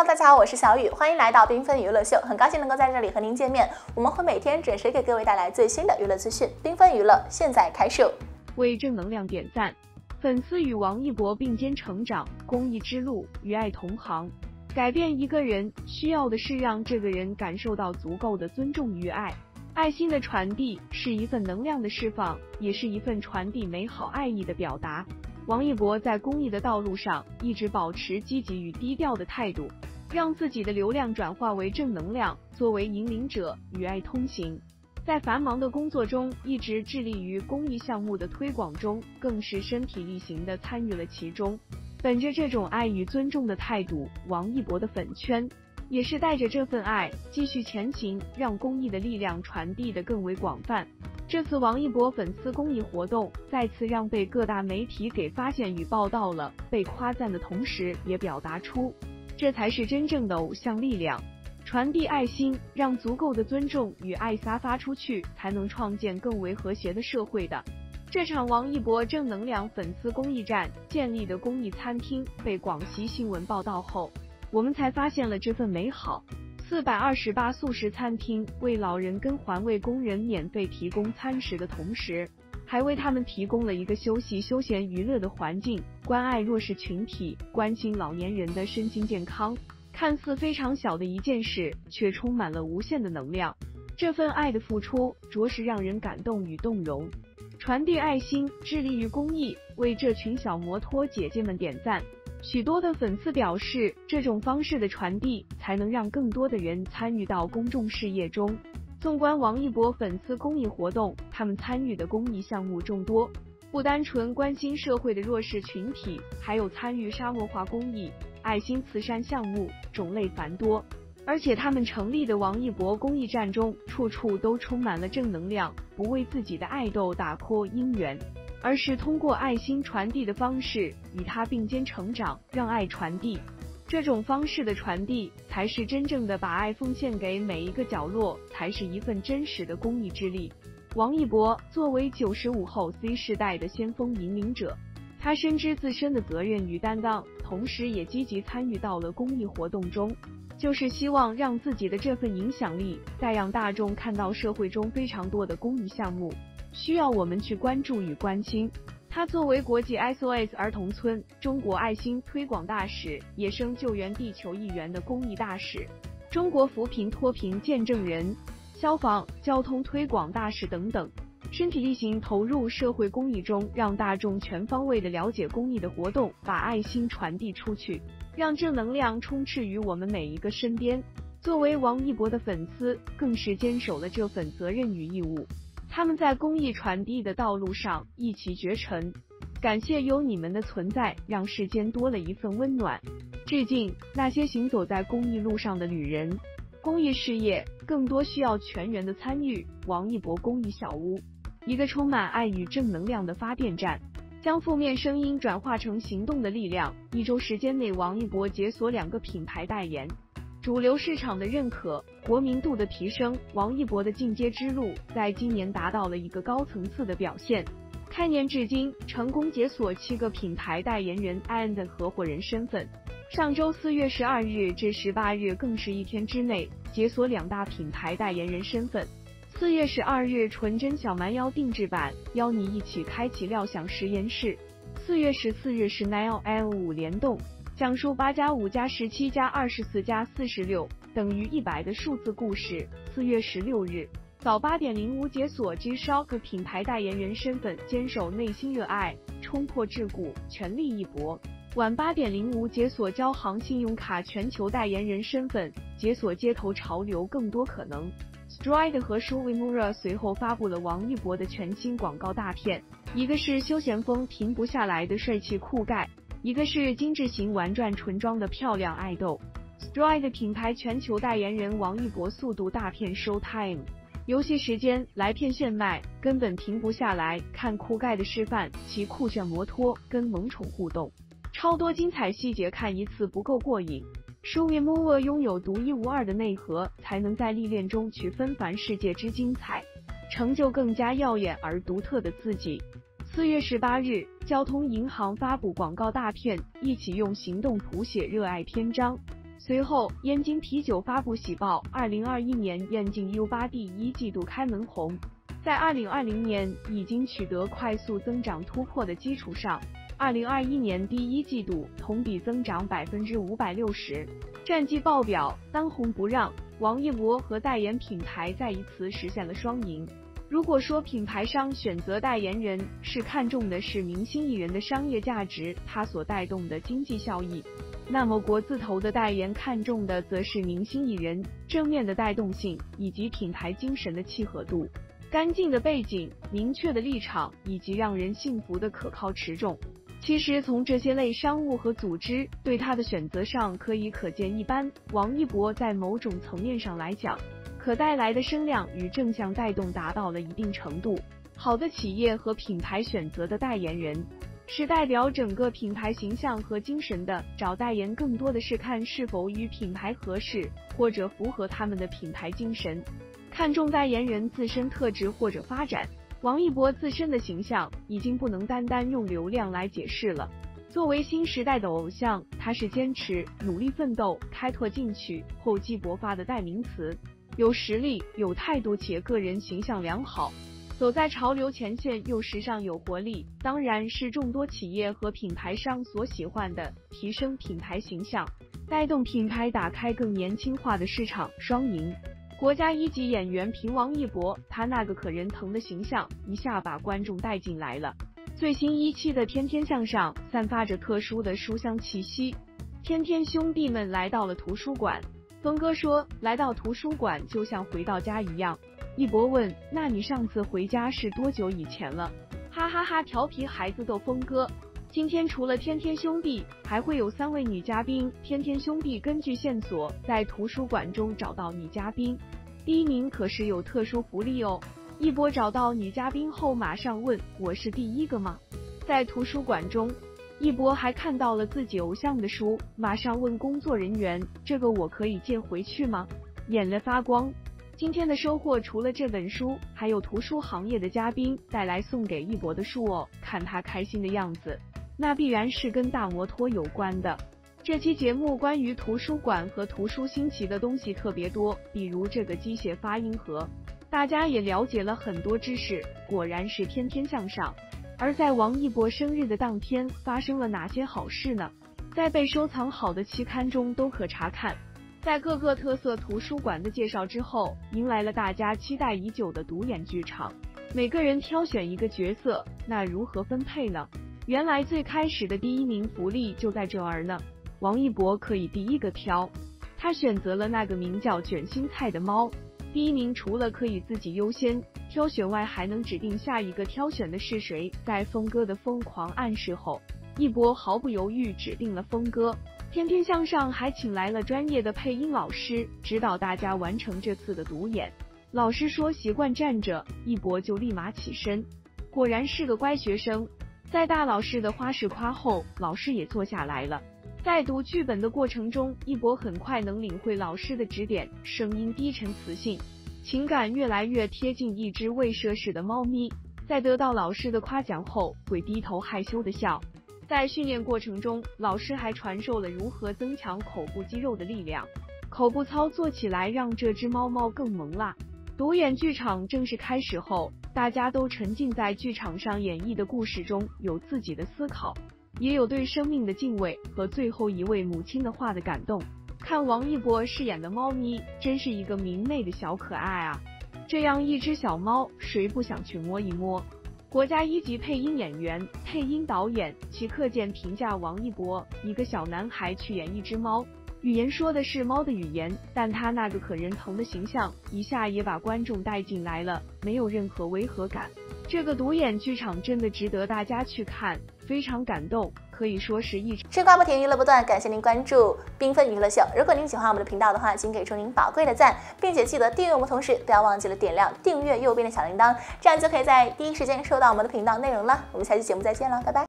大家好，我是小雨，欢迎来到缤纷娱乐秀，很高兴能够在这里和您见面。我们会每天准时给各位带来最新的娱乐资讯。缤纷娱乐现在开售。 为正能量点赞，粉丝与王一博并肩成长，公益之路与爱同行。改变一个人需要的是让这个人感受到足够的尊重与爱。爱心的传递是一份能量的释放，也是一份传递美好爱意的表达。王一博在公益的道路上一直保持积极与低调的态度，让自己的流量转化为正能量，作为引领者与爱同行。在繁忙的工作中，一直致力于公益项目的推广中，更是身体力行地参与了其中。本着这种爱与尊重的态度，王一博的粉圈也是带着这份爱继续前行，让公益的力量传递得更为广泛。这次王一博粉丝公益活动再次让被各大媒体给发现与报道了，被夸赞的同时也表达出，这才是真正的偶像力量。传递爱心，让足够的尊重与爱撒发出去，才能创建更为和谐的社会的。这场王一博正能量粉丝公益站建立的公益餐厅被广西新闻报道后，我们才发现了这份美好。428素食餐厅为老人跟环卫工人免费提供餐食的同时，还为他们提供了一个休息、休闲、娱乐的环境，关爱弱势群体，关心老年人的身心健康。看似非常小的一件事，却充满了无限的能量。这份爱的付出，着实让人感动与动容。传递爱心，致力于公益，为这群小摩托姐姐们点赞。许多的粉丝表示，这种方式的传递才能让更多的人参与到公众事业中。纵观王一博粉丝公益活动，他们参与的公益项目众多，不单纯关心社会的弱势群体，还有参与沙漠化公益、爱心慈善项目，种类繁多。而且他们成立的王一博公益站中，处处都充满了正能量，不为自己的爱豆打破姻缘，而是通过爱心传递的方式与他并肩成长，让爱传递。这种方式的传递才是真正的把爱奉献给每一个角落，才是一份真实的公益之力。王一博作为95后 Z 世代的先锋引领者，他深知自身的责任与担当，同时也积极参与到了公益活动中，就是希望让自己的这份影响力再让大众看到社会中非常多的公益项目需要我们去关注与关心。他作为国际 SOS 儿童村、中国爱心推广大使、野生救援地球一员的公益大使、中国扶贫脱贫见证人、消防、交通推广大使等等，身体力行投入社会公益中，让大众全方位的了解公益的活动，把爱心传递出去，让正能量充斥于我们每一个身边。作为王一博的粉丝，更是坚守了这份责任与义务。他们在公益传递的道路上一骑绝尘，感谢有你们的存在，让世间多了一份温暖。致敬那些行走在公益路上的旅人。公益事业更多需要全员的参与。王一博公益小屋，一个充满爱与正能量的发电站，将负面声音转化成行动的力量。1周时间内，王一博解锁2个品牌代言，主流市场的认可，国民度的提升，王一博的进阶之路在今年达到了一个高层次的表现。开年至今，成功解锁7个品牌代言人 and 的合伙人身份。上周4月12日至18日更是1天之内解锁2大品牌代言人身份。4月12日，纯真小蛮腰定制版，邀你一起开启料想实验室。4月14日是 9L5 联动，讲述8+5+17+24+46等于100的数字故事。4月16日，早8.05解锁 G-Shock 品牌代言人身份，坚守内心热爱，冲破桎梏，全力一搏。晚8.05解锁交行信用卡全球代言人身份，解锁街头潮流更多可能。Stride 和 Shuimura 随后发布了王一博的全新广告大片，一个是休闲风停不下来的帅气酷盖，一个是精致型玩转纯妆的漂亮爱豆。Stride 品牌全球代言人王一博速度大片 Showtime， 游戏时间来片炫迈，根本停不下来，看酷盖的示范，骑酷炫摩托跟萌宠互动，超多精彩细节，看一次不够过瘾。Shuimura 拥有独一无二的内核，才能在历练中去纷繁世界之精彩，成就更加耀眼而独特的自己。4月18日，交通银行发布广告大片，一起用行动谱写热爱篇章。 随后，燕京啤酒发布喜报，2021年燕京 U8 第一季度开门红，在2020年已经取得快速增长突破的基础上，2021年第一季度同比增长560%，战绩爆表，当红不让。王一博和代言品牌再一次实现了双赢。如果说品牌商选择代言人是看重的是明星艺人的商业价值，他所带动的经济效益，那么国字头的代言看重的则是明星艺人正面的带动性以及品牌精神的契合度。干净的背景、明确的立场以及让人信服的可靠持重。其实从这些类商务和组织对他的选择上可见一斑。王一博在某种层面上来讲，可带来的声量与正向带动达到了一定程度。好的企业和品牌选择的代言人，是代表整个品牌形象和精神的，找代言更多的是看是否与品牌合适，或者符合他们的品牌精神，看重代言人自身特质或者发展。王一博自身的形象已经不能单单用流量来解释了。作为新时代的偶像，他是坚持、努力奋斗、开拓进取、厚积薄发的代名词，有实力、有态度且个人形象良好，走在潮流前线又时尚有活力，当然是众多企业和品牌商所喜欢的，提升品牌形象，带动品牌打开更年轻化的市场，双赢。国家一级演员凭王一博，他那个可人疼的形象一下把观众带进来了。最新一期的《天天向上》散发着特殊的书香气息。天天兄弟们来到了图书馆，峰哥说，来到图书馆就像回到家一样。一博问，那你上次回家是多久以前了？哈哈哈，调皮孩子逗峰哥。今天除了天天兄弟，还会有3位女嘉宾。天天兄弟根据线索在图书馆中找到女嘉宾，第1名可是有特殊福利哦。一博找到女嘉宾后马上问，我是第1个吗？在图书馆中，一博还看到了自己偶像的书，马上问工作人员，这个我可以借回去吗？眼泪发光。今天的收获除了这本书，还有图书行业的嘉宾带来送给一博的书哦，看他开心的样子，那必然是跟大摩托有关的。这期节目关于图书馆和图书新奇的东西特别多，比如这个机械发音盒，大家也了解了很多知识，果然是天天向上。而在王一博生日的当天，发生了哪些好事呢？在被收藏好的期刊中都可查看。在各个特色图书馆的介绍之后，迎来了大家期待已久的独眼剧场。每个人挑选一个角色，那如何分配呢？原来最开始的第1名福利就在这儿呢。王一博可以第1个挑，他选择了那个名叫卷心菜的猫。第1名除了可以自己优先挑选外，还能指定下一个挑选的是谁。在峰哥的疯狂暗示后，一博毫不犹豫指定了峰哥。天天向上还请来了专业的配音老师，指导大家完成这次的独演。老师说习惯站着，一博就立马起身，果然是个乖学生。在大老师的花式夸后，老师也坐下来了。在读剧本的过程中，一博很快能领会老师的指点，声音低沉磁性，情感越来越贴近一只未涉世的猫咪。在得到老师的夸奖后，会低头害羞的笑。在训练过程中，老师还传授了如何增强口部肌肉的力量，口部操作起来让这只猫猫更萌啦。独演剧场正式开始后，大家都沉浸在剧场上演绎的故事中，有自己的思考，也有对生命的敬畏和最后一位母亲的话的感动。看王一博饰演的猫咪，真是一个明媚的小可爱啊！这样一只小猫，谁不想去摸一摸？国家一级配音演员、配音导演齐克健评价王一博，一个小男孩去演一只猫，语言说的是猫的语言，但他那个可人疼的形象，一下也把观众带进来了，没有任何违和感。这个独演剧场真的值得大家去看，非常感动，可以说是一吃瓜不停，娱乐不断，感谢您关注缤纷娱乐秀。如果您喜欢我们的频道的话，请给出您宝贵的赞，并且记得订阅我们，同时不要忘记了点亮订阅右边的小铃铛，这样就可以在第一时间收到我们的频道内容了。我们下期节目再见了，拜拜。